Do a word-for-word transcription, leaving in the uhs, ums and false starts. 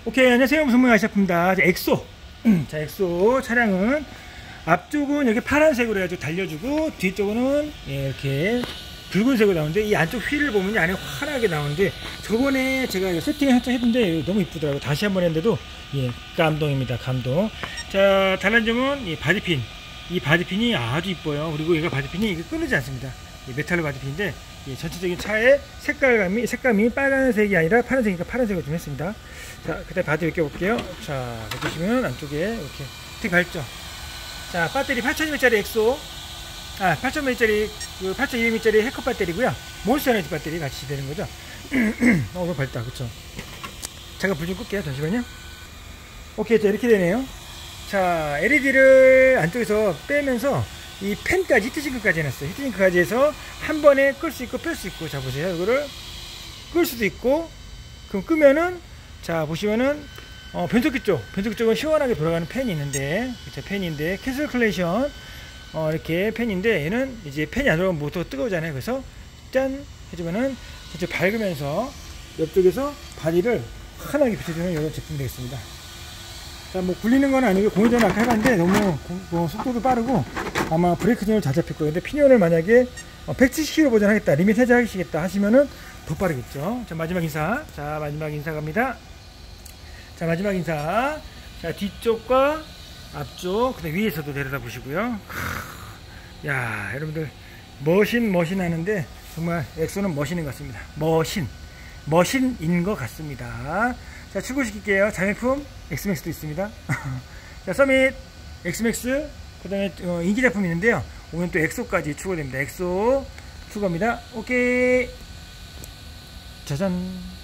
오케이, 안녕하세요. 무슨 아시아프입니다. 엑소. 자, 엑소 차량은 앞쪽은 이렇게 파란색으로 해가지고 달려주고, 뒤쪽은 예, 이렇게 붉은색으로 나오는데, 이 안쪽 휠을 보면 이 안에 환하게 나오는데, 저번에 제가 세팅을 살짝 했는데 너무 이쁘더라고요. 다시 한번 했는데도 예, 감동입니다. 감동. 자, 다른 점은 이 바디핀. 이 바디핀이 아주 이뻐요. 그리고 얘가 바디핀이 이게 끊이지 않습니다. 메탈로 바디핀인데, 예, 전체적인 차의 색깔감이, 색감이 빨간색이 아니라 파란색이니까 파란색으로 좀 했습니다. 자, 그 다음에 바디 벗겨볼게요. 자, 보시면 안쪽에 이렇게 틱 밝죠. 자, 배터리 팔천 미리미터짜리 엑소. 아, 팔천 미리미터짜리, 그 팔천 미리미터짜리 해커 배터리고요. 몬스터 에너지 배터리 같이 되는 거죠. 어, 너무 밝다. 그쵸? 잠깐 불 좀 끌게요. 잠시만요. 오케이. 자, 이렇게 되네요. 자, 엘이디를 안쪽에서 빼면서 이 팬까지, 히트싱크까지 해놨어요. 히트싱크까지 해서 한 번에 끌 수 있고 뺄 수 있고. 자, 보세요. 이거를 끌 수도 있고, 그럼 끄면은, 자, 보시면은, 어, 변속기 쪽, 변속기 쪽은 시원하게 돌아가는 팬이 있는데, 그쵸, 팬인데, 캐슬클레이션, 어, 이렇게 팬인데, 얘는 이제 팬이 안 들어가면 모터가 뜨거우잖아요. 그래서, 짠! 해주면은, 직접 밝으면서, 옆쪽에서 바디를 환하게 비춰주는 이런 제품이 되겠습니다. 자, 뭐, 굴리는 건 아니고, 공회전을 아까 해봤는데, 너무, 뭐, 속도도 빠르고, 아마 브레이크 존을 잘 잡힐 거예요. 근데 피니온을 만약에 어, 백칠십 킬로미터 버전 하겠다, 리밋 해제하시겠다 하시면은 더 빠르겠죠. 자, 마지막 인사. 자, 마지막 인사 갑니다. 자, 마지막 인사. 자, 뒤쪽과 앞쪽, 그 다음 위에서도 내려다 보시고요. 야, 여러분들, 머신, 머신 하는데, 정말 엑소는 머신인 것 같습니다. 머신. 머신인 것 같습니다. 자, 출고시킬게요. 자매품, 엑스맥스도 있습니다. 자, 서밋, 엑스맥스, 그 다음에 어, 인기 제품이 있는데요. 오늘 또 엑소까지 추가됩니다. 엑소 추가입니다. 오케이. 짜잔.